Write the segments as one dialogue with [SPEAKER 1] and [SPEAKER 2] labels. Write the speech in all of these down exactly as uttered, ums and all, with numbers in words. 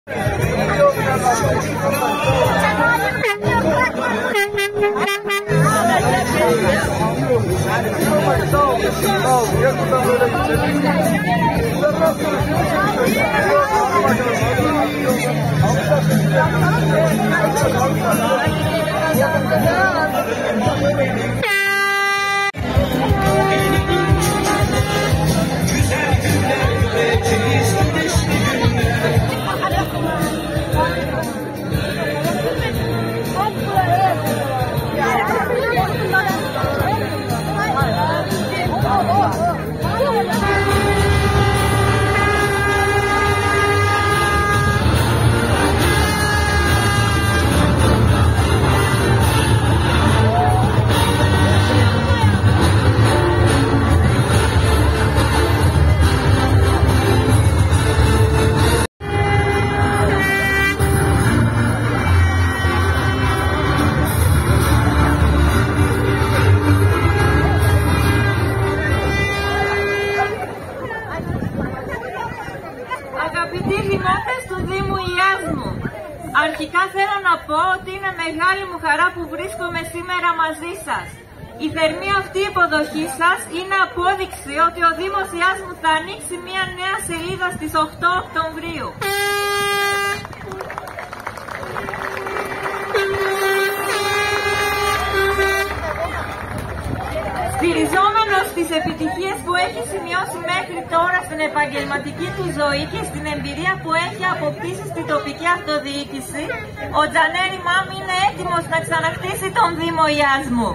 [SPEAKER 1] Αγαπητοί δημότες του Δήμου Ιάσμου, αρχικά θέλω να πω ότι είναι μεγάλη μου χαρά που βρίσκομαι σήμερα μαζί σας. Η θερμή αυτή υποδοχή σας είναι απόδειξη ότι ο Δήμος Ιάσμου θα ανοίξει μια νέα σελίδα στις οκτώ Οκτωβρίου. Στηριζόμενος στις επιτυχίες που έχει σημειώσει μέχρι τώρα στην επαγγελματική του ζωή και στην εμπειρία που έχει αποκτήσει στην τοπική αυτοδιοίκηση, ο Τζανέρ Ιμάμ είναι έτοιμος να ξαναχτίσει τον Δήμο Ιάσμου.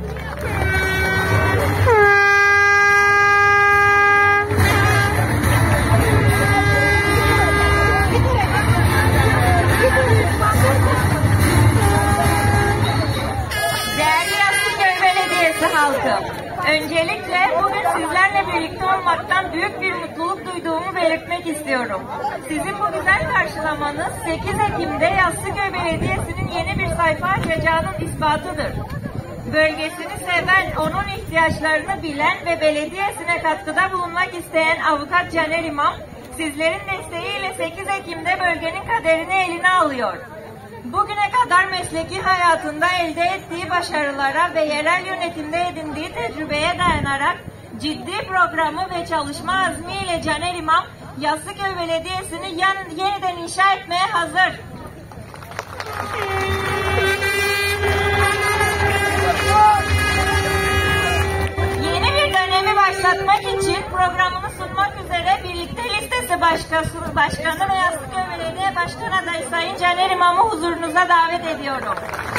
[SPEAKER 1] Öncelikle bugün sizlerle birlikte olmaktan büyük bir mutluluk duyduğumu belirtmek istiyorum. Sizin bu güzel karşılamanız sekiz Ekim'de Yassıköy Belediyesi'nin yeni bir sayfa açacağının ispatıdır. Bölgesini seven, onun ihtiyaçlarını bilen ve belediyesine katkıda bulunmak isteyen avukat Caner İmam, sizlerin desteğiyle sekiz Ekim'de bölgenin kaderini eline alıyor. Bugüne kadar mesleki hayatında elde ettiği başarılara ve yerel yönetimde edindiği tecrübeye dayanarak ciddi programı ve çalışma azmiyle Caner İmam, Yassıköy Belediyesi'ni yeniden inşa etmeye hazır. Yeni bir dönemi başlatmak için programını sunmak üzere birlikte listesi başkası, başkanı ve Yassıköy Belediye Başkanı adayı Sayın Caner İmam'ı huzurunuza davet ediyorum.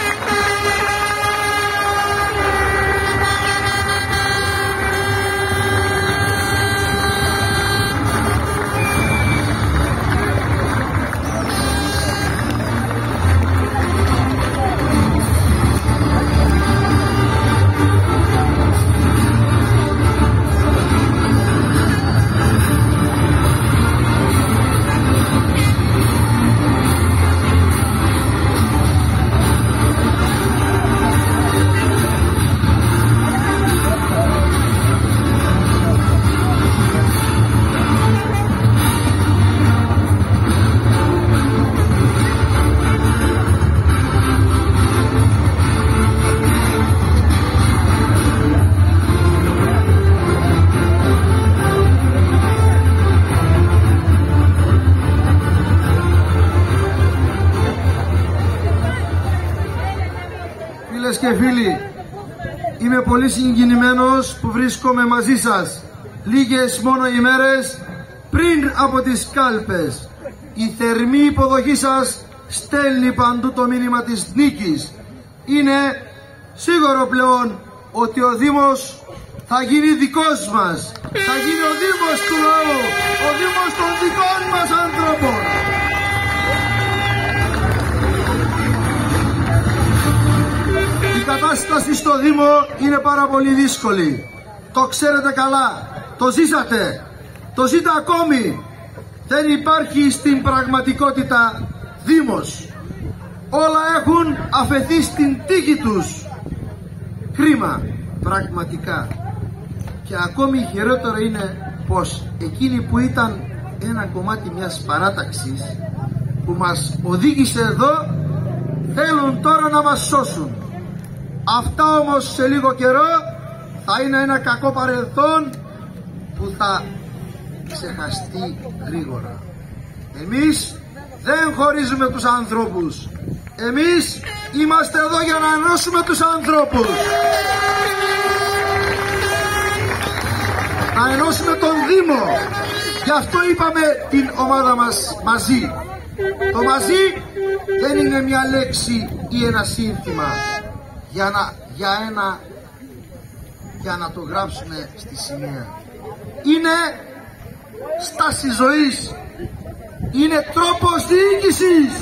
[SPEAKER 2] Φίλες και φίλοι, είμαι πολύ συγκινημένος που βρίσκομαι μαζί σας λίγες μόνο ημέρες πριν από τις κάλπες. Η θερμή υποδοχή σας στέλνει παντού το μήνυμα της νίκης. Είναι σίγουρο πλέον ότι ο Δήμος θα γίνει δικός μας. Θα γίνει ο Δήμος του λαού, ο Δήμος των δικών μας άνθρωπων. Η κατάσταση στο Δήμο είναι πάρα πολύ δύσκολη. Το ξέρετε καλά, το ζήσατε, το ζείτε ακόμη. Δεν υπάρχει στην πραγματικότητα Δήμος. Όλα έχουν αφαιθεί στην τύχη τους. Κρίμα, πραγματικά. Και ακόμη χειρότερο είναι πως εκείνοι που ήταν ένα κομμάτι μιας παράταξης που μας οδήγησε εδώ θέλουν τώρα να μας σώσουν. Αυτά όμως σε λίγο καιρό θα είναι ένα κακό παρελθόν που θα ξεχαστεί γρήγορα. Εμείς δεν χωρίζουμε τους ανθρώπους. Εμείς είμαστε εδώ για να ενώσουμε τους ανθρώπους. Να ενώσουμε τον Δήμο. Γι' αυτό είπαμε την ομάδα μας μαζί. Το μαζί δεν είναι μια λέξη ή ένα σύνθημα για να, για ένα, για να το γράψουμε στη σημαία. Είναι στάση ζωής. Είναι τρόπος διοίκησης.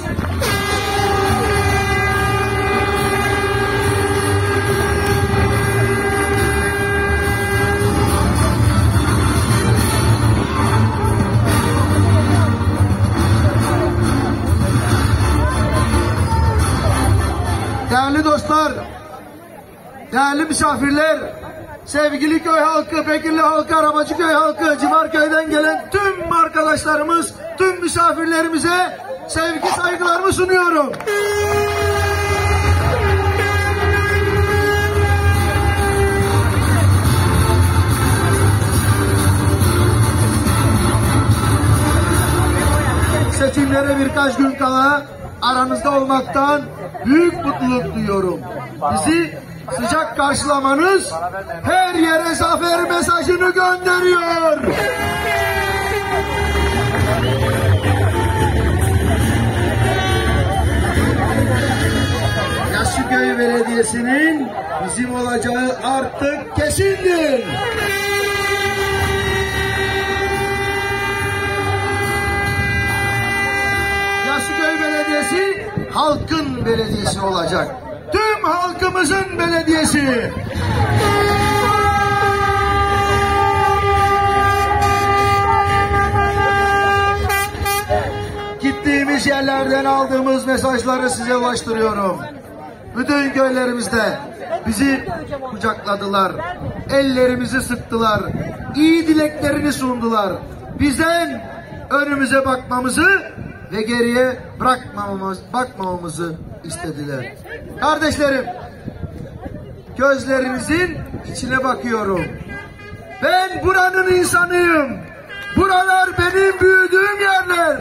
[SPEAKER 2] Değerli dostlar, değerli misafirler, sevgili köy halkı, Bekirli halkı, Arabacıköy halkı, Civarköy'den gelen tüm arkadaşlarımız, tüm misafirlerimize sevgi saygılarımı sunuyorum. Seçimlere birkaç gün kala aranızda olmaktan büyük mutluluk duyuyorum. Bizi sıcak karşılamanız her yere zafer mesajını gönderiyor. Yassıköy Belediyesi'nin bizim olacağı artık kesindir. Yassıköy Belediyesi halkın belediyesi olacak. Tüm halkımızın belediyesi. Gittiğimiz yerlerden aldığımız mesajları size ulaştırıyorum. Bütün köylerimizde bizi kucakladılar. Ellerimizi sıktılar. İyi dileklerini sundular. Bizden önümüze bakmamızı ve geriye bırakmamamız, bakmamamızı istediler. Kardeşlerim, gözlerinizin içine bakıyorum. Ben buranın insanıyım. Buralar benim büyüdüğüm yerler.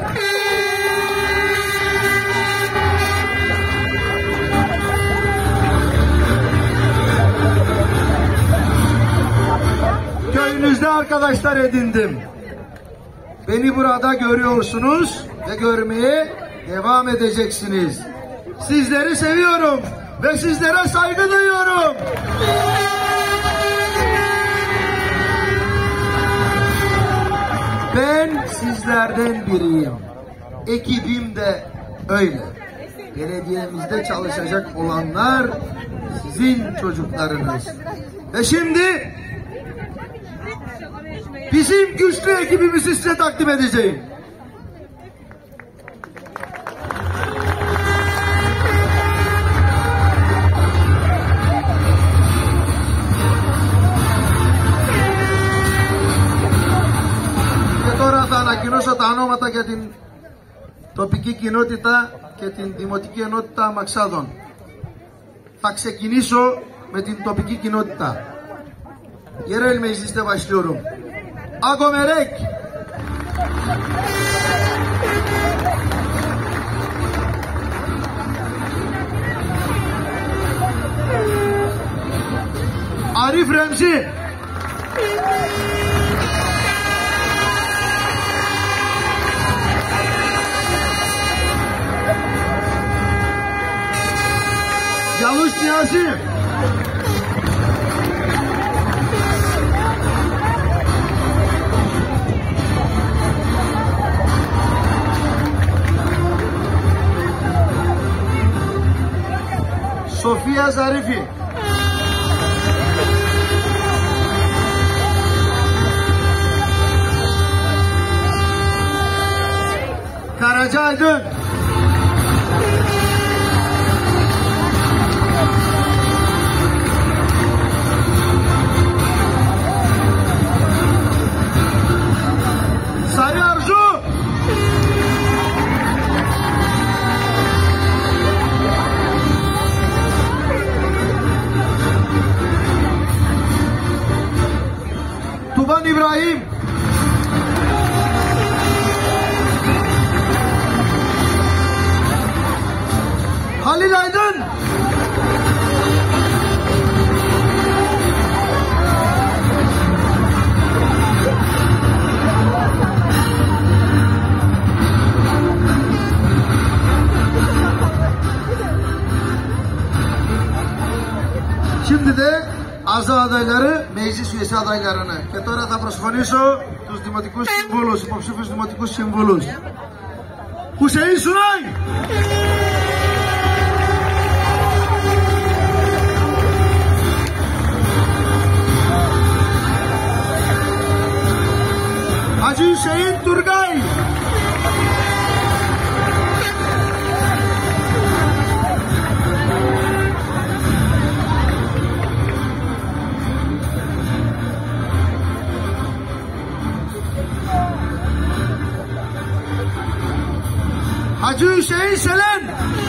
[SPEAKER 2] Köyünüzde arkadaşlar edindim. Beni burada görüyorsunuz ve görmeye devam edeceksiniz. Sizleri seviyorum ve sizlere saygı duyuyorum. Ben sizlerden biriyim. Ekibim de öyle. Belediyemizde çalışacak olanlar sizin çocuklarınız. Ve şimdi bizim güçlü ekibimizi size takdim edeceğim. Τώρα θα ανακοινώσω τα ονόματα για την τοπική κοινότητα και την δημοτική ενότητα Μαξάδων. Θα ξεκινήσω με την τοπική κοινότητα. Yerel mecliste başlıyorum. Agomerek, Arif Remzi, Yavuş Niyazi, Sofia Zarifi, Karaca Aydın, Sarı Arzu, bazı adayları, meclis üyesi adaylarını. Και τώρα θα προσφωνήσω τους δημοτικούς συμβούλους, υποψήφιους δημοτικούς συμβούλους. Hüseyin Sunay! Hacı Hüseyin Turgay! Hacı Hüseyin Selen!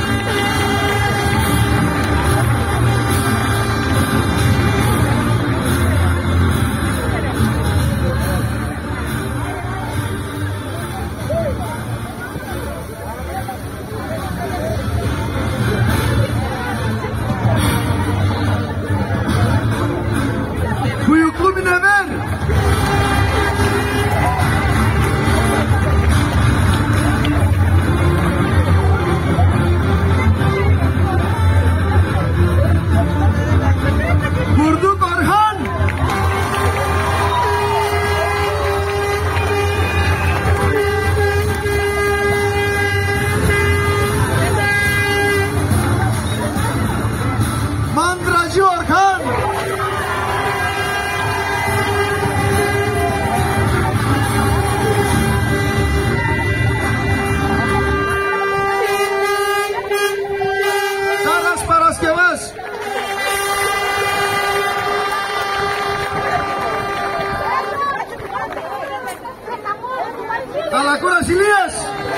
[SPEAKER 2] Kuyuklu Münevver! Kurduk Orhan! Mandracı Orhan! Zaraz Paraskewas! Alakuras İlyas!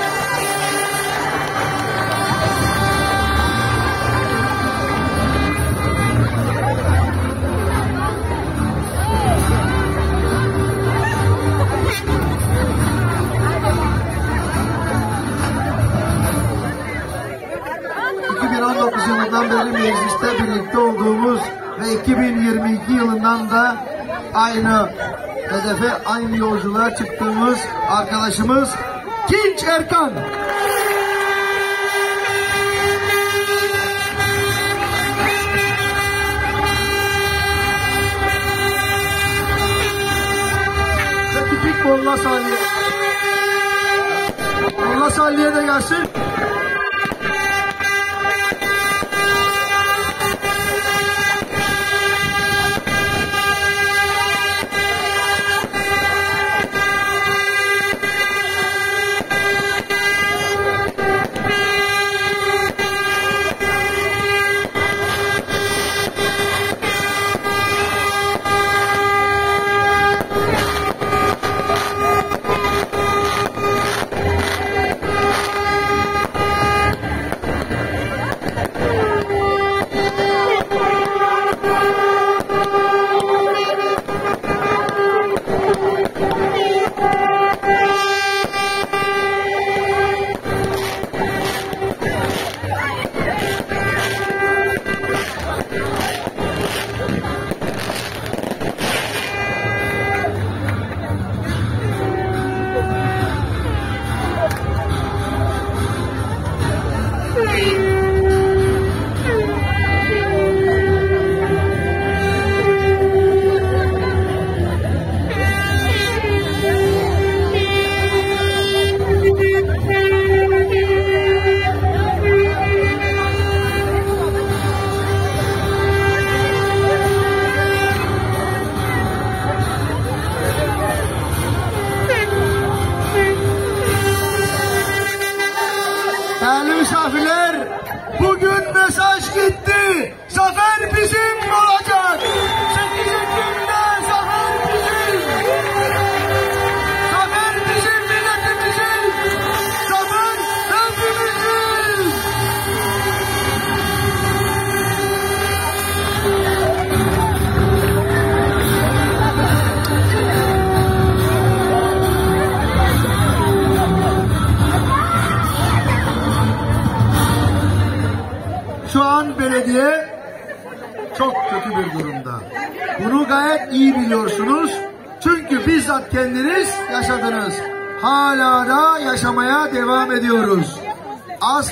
[SPEAKER 2] iki bin on dokuz yılından beri mecliste birlikte olduğumuz ve iki bin yirmi iki yılından da aynı hedefe, aynı yolculuğa çıktığımız arkadaşımız Kinç Erkan. Ve tipik Molla Salih. Molla Salih'e de gelsin. Değerli misafirler, bugün mesaj gitti. Zafer bizim olacak. sekiz Ekim'de zafer bizim. Zafer bizim milletimizin. Zafer hepimizin. Şu an belediye çok kötü bir durumda. Bunu gayet iyi biliyorsunuz. Çünkü bizzat kendiniz yaşadınız. Hala da yaşamaya devam ediyoruz.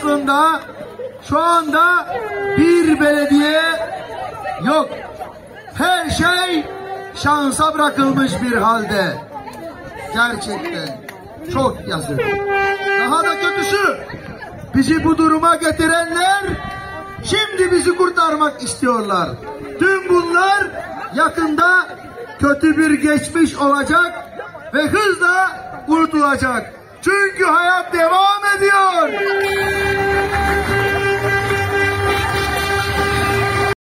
[SPEAKER 2] Aslında şu anda bir belediye yok. Her şey şansa bırakılmış bir halde. Gerçekten çok yazık. Daha da kötüsü, bizi bu duruma getirenler şimdi bizi kurtarmak istiyorlar. Tüm bunlar yakında kötü bir geçmiş olacak ve hızla unutulacak. Çünkü hayat devam ediyor.